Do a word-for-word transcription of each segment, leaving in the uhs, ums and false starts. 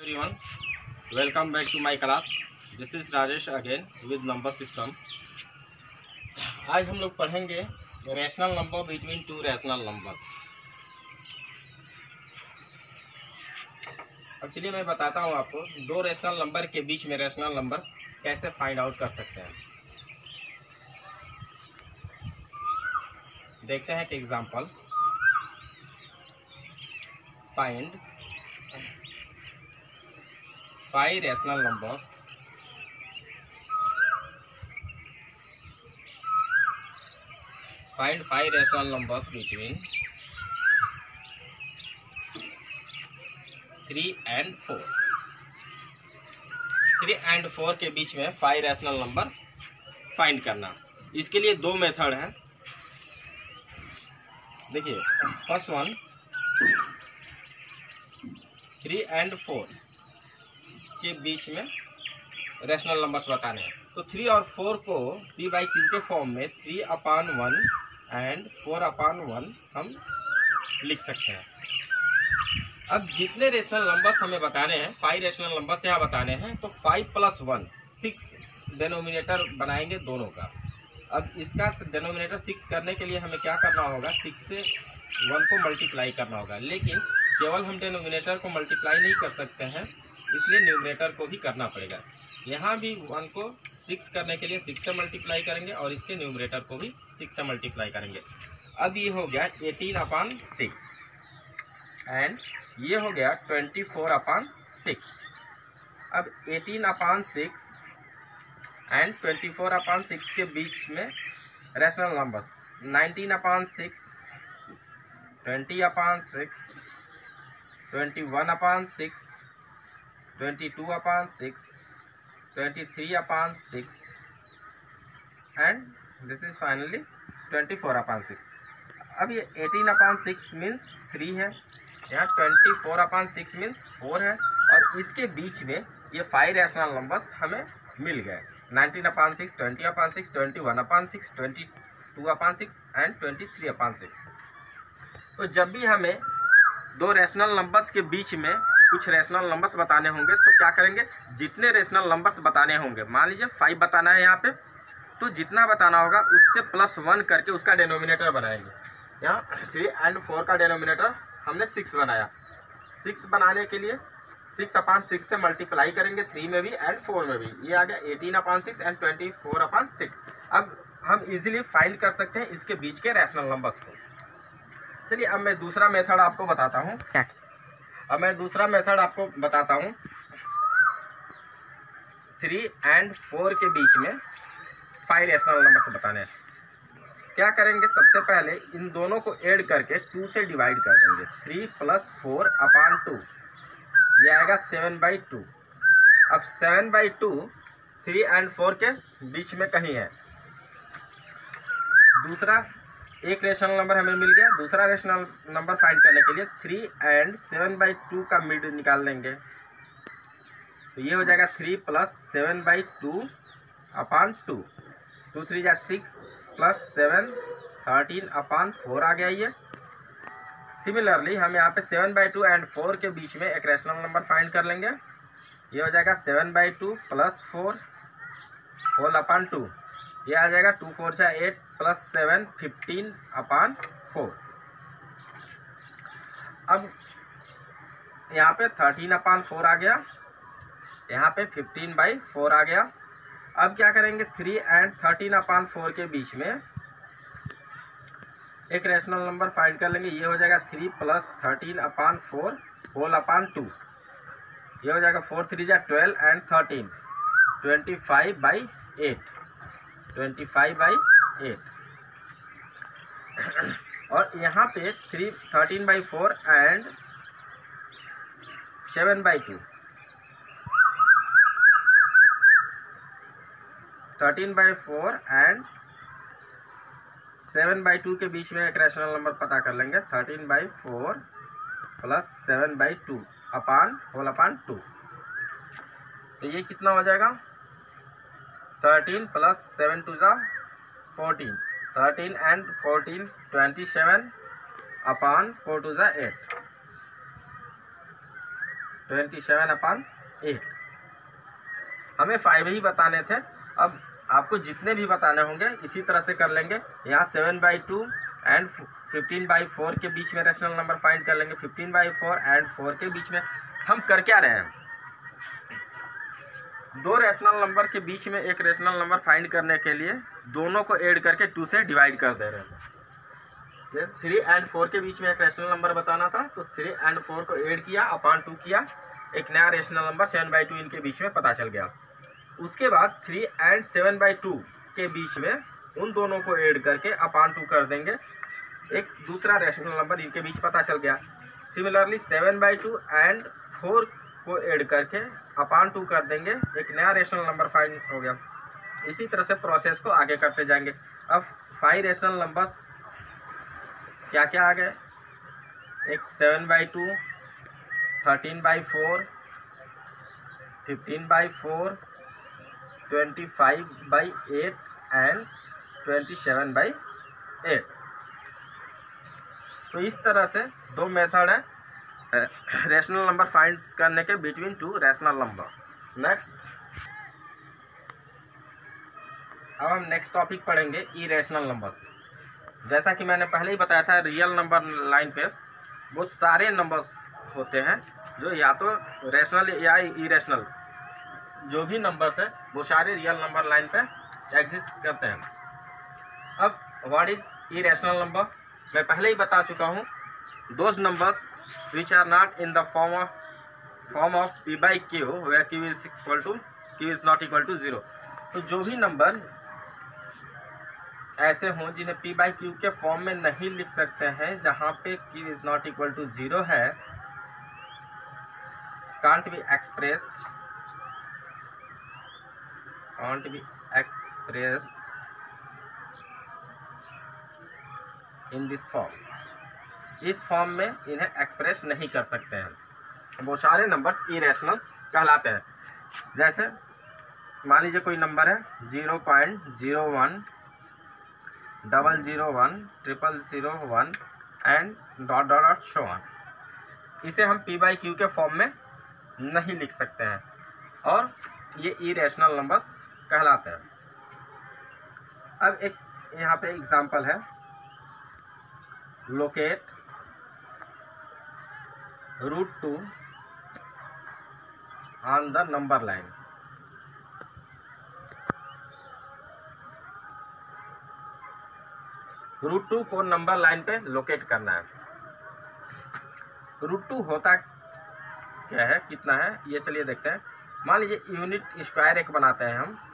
Everyone, welcome back to my class. This is Rajesh again with number system. आज हम लोग पढ़ेंगे rational number between two rational numbers. अब चलिए मैं बताता हूँ आपको दो रैशनल नंबर के बीच में रैशनल नंबर कैसे फाइंड आउट कर सकते हैं। देखते हैं कि example find five rational numbers find five rational numbers between three and four. Three and four के बीच में फाइव रैशनल नंबर फाइंड करना। इसके लिए दो मेथड हैं। देखिए, first one, three and four के बीच में रैशनल नंबर्स बताने हैं। तो थ्री और फोर को पी बाई क्यू के फॉर्म में three upon one and four upon one हम लिख सकते हैं। अब जितने रैशनल नंबर्स हमें बताने हैं, फाइव रैशनल नंबर्स यहाँ बताने हैं, तो five plus one six denominator बनाएंगे दोनों का। अब इसका डेनोमिनेटर सिक्स करने के लिए हमें क्या करना होगा, सिक्स से वन को मल्टीप्लाई करना होगा। लेकिन केवल हम डेनोमिनेटर को मल्टीप्लाई नहीं कर सकते हैं, इसलिए न्यूमरेटर को भी करना पड़ेगा। यहाँ भी वन को सिक्स करने के लिए सिक्स से मल्टीप्लाई करेंगे और इसके न्यूमरेटर को भी सिक्स से मल्टीप्लाई करेंगे। अब ये हो गया एटीन अपान सिक्स एंड ये हो गया ट्वेंटी फोर अपान सिक्स। अब eighteen upon six and twenty four upon six के बीच में rational numbers nineteen upon six, twenty upon six, twenty one upon six, twenty two upon six, twenty three upon six and this is finally twenty four upon six. अब ये eighteen upon six means three है, यहाँ twenty four upon six means four है, और इसके बीच में ये five rational numbers हमें मिल गए। Nineteen upon six, twenty upon six, twenty one upon six, twenty two upon six and twenty three upon six. तो जब भी हमें दो रैशनल नंबर्स के बीच में कुछ रैशनल नंबर्स बताने होंगे तो क्या करेंगे, जितने रैशनल नंबर्स बताने होंगे, मान लीजिए फाइव बताना है यहाँ पे, तो जितना बताना होगा उससे प्लस वन करके उसका डेनोमिनेटर बनाएंगे। यहाँ थ्री एंड फोर का डेनोमिनेटर हमने सिक्स बनाया। सिक्स बनाने के लिए सिक्स अपान सिक्स से मल्टीप्लाई करेंगे, थ्री में भी एंड फोर में भी। ये आ गया eighteen upon six and twenty four upon six. अब हम इजीली फाइंड कर सकते हैं इसके बीच के रैशनल नंबर्स को। चलिए अब मैं दूसरा मेथड आपको बताता हूँ। अब मैं दूसरा मेथड आपको बताता हूँ। थ्री एंड फोर के बीच में फाइव रैशनल नंबर्स बताने हैं। क्या करेंगे, सबसे पहले इन दोनों को ऐड करके टू से डिवाइड कर देंगे। Three plus four upon two, ये आएगा सेवन बाई टू। अब seven by two three and four के बीच में कहीं है। दूसरा एक रैशनल नंबर हमें मिल गया। दूसरा रैशनल नंबर फाइंड करने के लिए three and seven by two का मिड निकाल लेंगे। तो ये हो जाएगा three plus seven by two upon two. Two three जा six plus seven thirteen upon four आ गया ये। सिमिलरली हम यहाँ पे seven by two and four के बीच में एक रैशनल नंबर फाइंड कर लेंगे। ये हो जाएगा seven by two plus four whole upon two. ये आ जाएगा टू फोर से eight plus seven fifteen upon four. अब यहाँ पे थर्टीन अपान फोर आ गया, यहाँ पे फिफ्टीन बाई फोर आ गया। अब क्या करेंगे, three and thirteen upon four के बीच में एक रैशनल नंबर फाइंड कर लेंगे। ये हो जाएगा three plus thirteen upon four whole upon two. ये हो जाएगा फोर थ्री जा twelve and thirteen twenty five by eight, twenty five by eight. और यहाँ पे three thirteen by four and seven by two, thirteen by four and seven by two के बीच में एक रैशनल नंबर पता कर लेंगे। Thirteen by four plus seven by two upon whole upon two. तो ये कितना हो जाएगा, थर्टीन प्लस सेवन टू ज़ा fourteen, thirteen and fourteen twenty seven upon four two ज़ा eight. Twenty seven upon eight. हमें फाइव ही बताने थे, अब आपको जितने भी बताने होंगे इसी तरह से कर लेंगे। यहाँ seven by two and fifteen by four के बीच में रेशनल नंबर फाइंड कर लेंगे। Fifteen by four and four के बीच में हम कर क्या रहे हैं, दो रेशनल नंबर के बीच में एक रेशनल नंबर फाइंड करने के लिए दोनों को ऐड करके टू से डिवाइड कर दे रहे हैं। जैसे थ्री एंड फोर के बीच में एक रेशनल नंबर बताना था तो थ्री एंड फोर को ऐड किया, अपॉन टू किया, एक नया rational number seven by two इनके बीच में पता चल गया। उसके बाद three and seven by two के बीच में उन दोनों को ऐड करके अपॉन टू कर देंगे, एक दूसरा रेशनल नंबर इनके बीच पता चल गया। Similarly seven by two and four को ऐड करके अपॉन टू कर देंगे, एक नया रेशनल नंबर फाइंड हो गया। इसी तरह से प्रोसेस को आगे करते जाएंगे। अब फाइव रेशनल नंबर्स क्या क्या आ गए, एक seven by two, thirteen by four, fifteen by four, twenty five by eight and twenty seven by eight. तो इस तरह से दो मेथड है रेशनल नंबर फाइंड करने के between two rational number. Next, अब हम नेक्स्ट टॉपिक पढ़ेंगे इरेशनल नंबर्स। जैसा कि मैंने पहले ही बताया था, रियल नंबर लाइन पे बहुत सारे नंबर्स होते हैं जो या तो रेशनल या इरेशनल, जो भी नंबर्स है वो सारे रियल नंबर लाइन पे एग्जिस्ट करते हैं। अब व्हाट इज इरेशनल नंबर, मैं पहले ही बता चुका हूँ, those numbers which are not in the form of form of P by Q where Q is equal to Q is not equal to zero. तो जो भी नंबर ऐसे हों जिन्हें पी बाई क्यू के फॉर्म में नहीं लिख सकते हैं, जहाँ पे Q is not equal to zero है, can't be express can't be expressed in this form. इस फॉर्म में इन्हें एक्सप्रेस नहीं कर सकते हैं, वो सारे नंबर्स इरेशनल कहलाते हैं। जैसे मान लीजिए कोई नंबर है zero point zero one, double zero one, triple zero one and dot dot dot so on. इसे हम पी बाई क्यू के फॉर्म में नहीं लिख सकते हैं और ये इरेशनल नंबर्स कहलाते हैं। अब एक यहाँ पे एग्जांपल है, locate root two on the number line. Root two को नंबर लाइन पे लोकेट करना है। रूट टू होता क्या है, कितना है, ये चलिए देखते हैं। मान लीजिए यूनिट स्क्वायर एक बनाते हैं हम।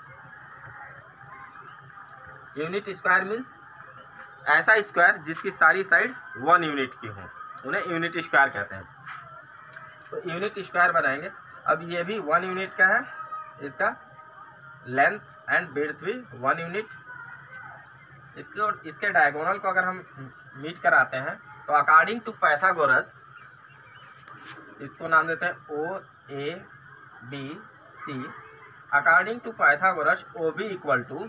यूनिट स्क्वायर मीन्स ऐसा स्क्वायर जिसकी सारी साइड वन यूनिट की हो, उन्हें यूनिट स्क्वायर कहते हैं। तो यूनिट स्क्वायर बनाएंगे। अब ये भी वन यूनिट का है, इसका लेंथ एंड विड्थ भी वन यूनिट। इसके और इसके डायगोनल को अगर हम मीट कराते हैं तो अकॉर्डिंग टू पाइथागोरस, इसको नाम देते हैं O A B C. According to Pythagoras O B equal to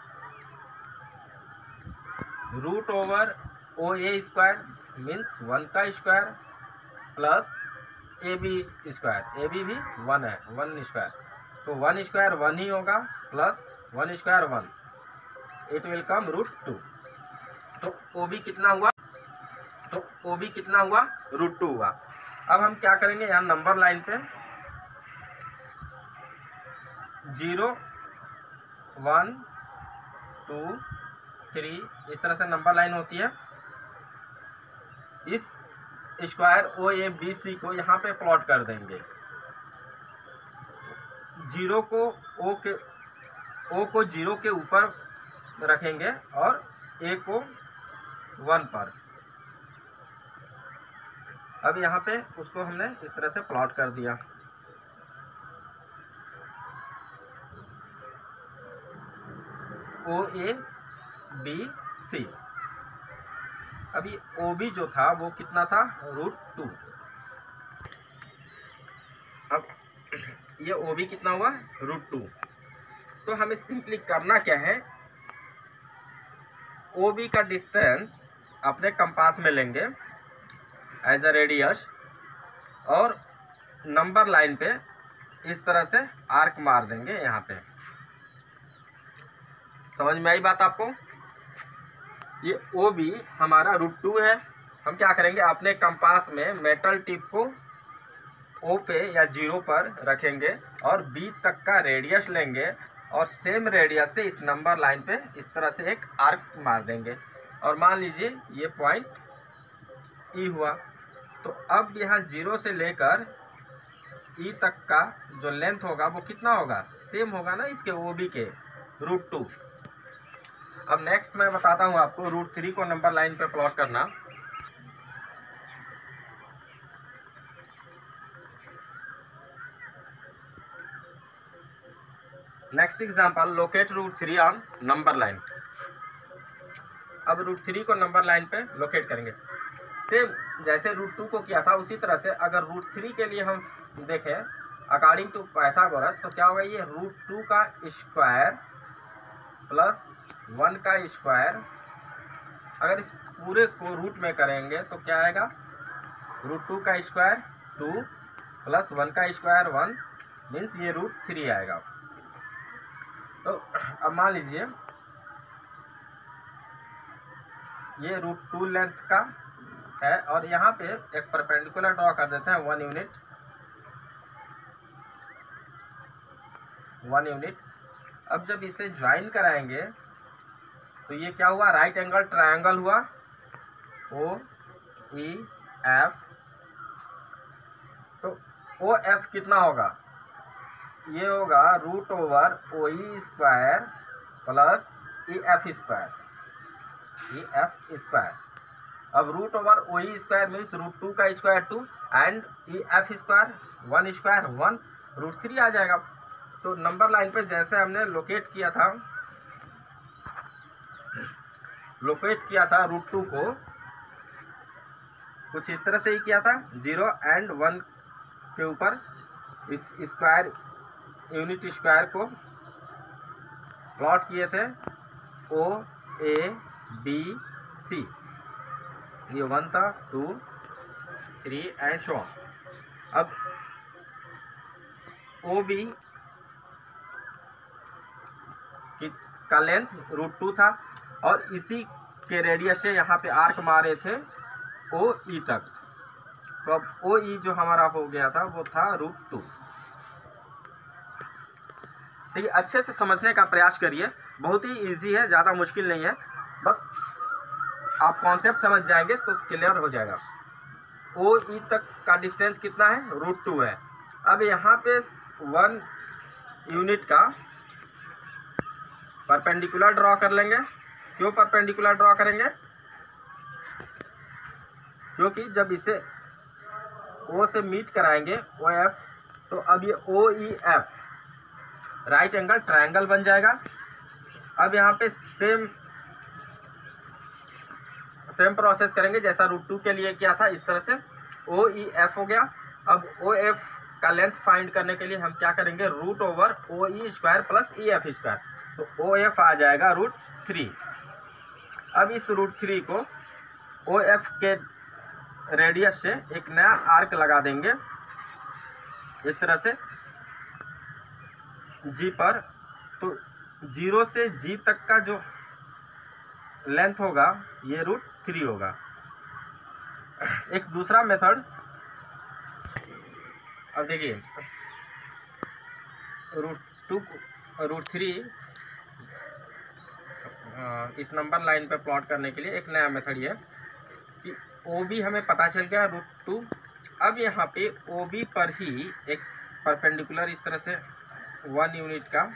root over O A square means one का square plus A B square. A B भी वन है, वन स्क्वायर, तो one square one ही होगा plus one square one, it will come root two. तो O B कितना हुआ, तो ओ बी कितना हुआ, रूट टू हुआ। अब हम क्या करेंगे, यहाँ नंबर लाइन पे जीरो वन टू थ्री इस तरह से नंबर लाइन होती है। इस स्क्वायर ओ ए बी सी को यहाँ पे प्लॉट कर देंगे। जीरो को ओ के ओ को जीरो के ऊपर रखेंगे और ए को वन पर। अब यहाँ पे उसको हमने इस तरह से प्लॉट कर दिया। O A B C. अभी ओ बी जो था वो कितना था, रूट टू। अब ये ओ बी कितना हुआ, रूट टू। तो हमें सिंपली करना क्या है, ओ बी का डिस्टेंस अपने कंपास में लेंगे एज अ रेडियस, और नंबर लाइन पे इस तरह से आर्क मार देंगे। यहाँ पे समझ में आई बात आपको? ये ओ बी हमारा रूट टू है। हम क्या करेंगे, अपने कंपास में मेटल टिप को ओ पे या जीरो पर रखेंगे और बी तक का रेडियस लेंगे और सेम रेडियस से इस नंबर लाइन पे इस तरह से एक आर्क मार देंगे। और मान लीजिए ये पॉइंट ई हुआ। तो अब यहाँ जीरो से लेकर ई तक का जो लेंथ होगा वो कितना होगा, सेम होगा ना इसके ओ बी के, रूट टू। अब नेक्स्ट मैं बताता हूँ आपको रूट थ्री को नंबर लाइन पे प्लॉट करना। Next example, locate root three on number line. अब रूट थ्री को नंबर लाइन पे लोकेट करेंगे। सेम जैसे रूट टू को किया था उसी तरह से अगर रूट थ्री के लिए हम देखें अकॉर्डिंग टू पाइथागोरस तो क्या होगा, ये रूट टू का स्क्वायर प्लस वन का स्क्वायर, अगर इस पूरे को रूट में करेंगे तो क्या आएगा, रूट टू का स्क्वायर टू प्लस वन का स्क्वायर वन, मीन्स ये रूट थ्री आएगा। तो अब मान लीजिए ये रूट टू लेंथ का है और यहाँ पे एक परपेंडिकुलर ड्रॉ कर देते हैं वन यूनिट वन यूनिट। अब जब इसे ज्वाइन कराएंगे तो ये क्या हुआ, राइट एंगल ट्रायंगल हुआ, ओ ई एफ। तो ओ एफ कितना होगा, ये होगा root over O E square plus E F square, E F square. अब root over O E square means root two का square two and E F square one square one, root three आ जाएगा। तो number line पे जैसे हमने locate किया था लोकेट किया था रूट टू को, कुछ इस तरह से ही किया था, जीरो एंड वन के ऊपर इस स्क्वायर यूनिट स्क्वायर को प्लॉट किए थे, ओ ए बी सी, ये वन था, two three and so on. अब ओ बी का लेंथ रूट टू था और इसी के रेडियस से यहाँ पे आर्क मारे थे ओ ई तक। तो अब ओ ई जो हमारा हो गया था वो था रूट टू। देखिए अच्छे से समझने का प्रयास करिए, बहुत ही इजी है, ज़्यादा मुश्किल नहीं है, बस आप कॉन्सेप्ट समझ जाएंगे तो क्लियर हो जाएगा। ओ ई तक का डिस्टेंस कितना है, रूट टू है। अब यहाँ पे वन यूनिट का परपेंडिकुलर ड्रॉ कर लेंगे। क्यों परपेंडिकुलर ड्रॉ करेंगे, क्योंकि जब इसे ओ से मीट कराएंगे ओ एफ, तो अब ये O E F right angle triangle बन जाएगा। अब यहाँ पे सेम सेम प्रोसेस करेंगे जैसा रूट टू के लिए किया था, इस तरह से ओ ई एफ हो गया। अब ओ एफ का लेंथ फाइंड करने के लिए हम क्या करेंगे, root over O E square plus E F square, तो ओ एफ आ जाएगा रूट थ्री। अब इस रूट थ्री को ओ एफ के रेडियस से एक नया आर्क लगा देंगे इस तरह से जी पर। तो जीरो से जी तक का जो लेंथ होगा ये रूट थ्री होगा। एक दूसरा मेथड, अब देखिए रूट टू रूट थ्री इस नंबर लाइन पे प्लॉट करने के लिए एक नया मेथड ये कि ओ बी हमें पता चल गया रूट टू। अब यहाँ पे ओ बी पर ही एक परपेंडिकुलर इस तरह से वन यूनिट का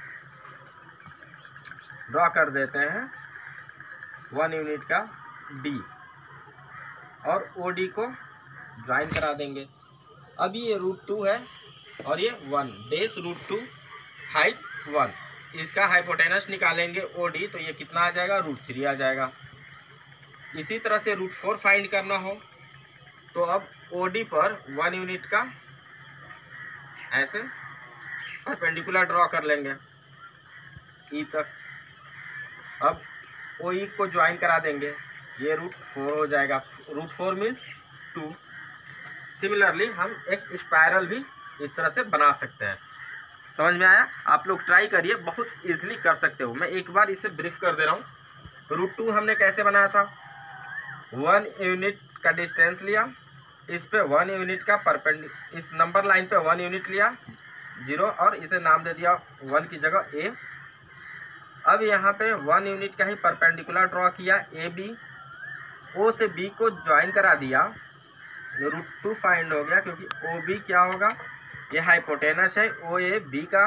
ड्रॉ कर देते हैं, वन यूनिट का डी, और ओ डी को ज्वाइन करा देंगे। अब ये रूट टू है और ये one, base root two, height one, इसका हाइपोटेनस निकालेंगे ओ डी, तो ये कितना आ जाएगा, रूट थ्री आ जाएगा। इसी तरह से रूट फोर फाइंड करना हो तो अब ओ डी पर वन यूनिट का ऐसे परपेंडिकुलर ड्रॉ कर लेंगे ई तक। अब ओ ई को ज्वाइन करा देंगे, ये रूट फोर हो जाएगा, root four means two. Similarly हम एक स्पायरल भी इस तरह से बना सकते हैं। समझ में आया? आप लोग ट्राई करिए, बहुत इजीली कर सकते हो। मैं एक बार इसे ब्रीफ कर दे रहा हूँ। रूट टू हमने कैसे बनाया था, वन यूनिट का डिस्टेंस लिया, इस पे वन यूनिट का परपेंडि इस नंबर लाइन पे वन यूनिट लिया जीरो, और इसे नाम दे दिया वन की जगह ए। अब यहाँ पे वन यूनिट का ही परपेंडिकुलर ड्रॉ किया ए बी, ओ से बी को ज्वाइन करा दिया, रूट टू फाइंड हो गया, क्योंकि ओ बी क्या होगा, ये हाइपोटेनस है, ओ ए बी का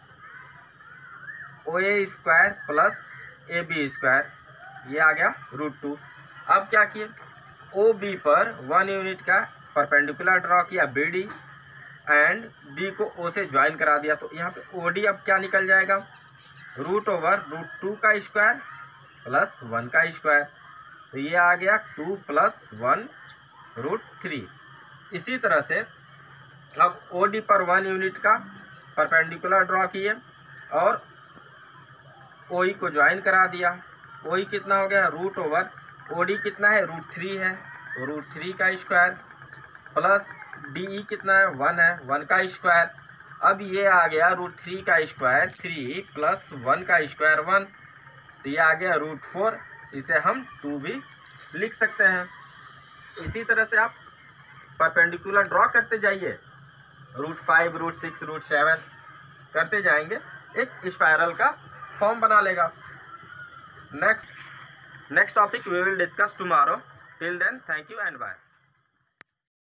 O A square plus A B square, ये आ गया रूट टू। अब क्या किए, ओ बी पर वन यूनिट का परपेंडिकुलर ड्रॉ किया बी डी, एंड डी को ओ से ज्वाइन करा दिया, तो यहाँ पे ओ डी अब क्या निकल जाएगा, रूट ओवर रूट टू का स्क्वायर प्लस वन का स्क्वायर, तो ये आ गया two plus one root three. इसी तरह से अब ओ डी पर वन यूनिट का परपेंडिकुलर ड्रॉ किए और ओ ई को ज्वाइन करा दिया, ओ ई कितना हो गया, रूट ओवर ओ डी कितना है, रूट थ्री है, तो रूट थ्री का स्क्वायर प्लस डी ई कितना है, वन है, वन का स्क्वायर। अब ये आ गया रूट थ्री का स्क्वायर, थ्री प्लस वन का स्क्वायर वन, तो ये आ गया रूट फोर, इसे हम टू भी लिख सकते हैं। इसी तरह से आप परपेंडिकुलर ड्रॉ करते जाइए, root five root six root seven करते जाएंगे, एक स्पायरल का फॉर्म बना लेगा। Next next topic we will discuss tomorrow. Till then, thank you and bye.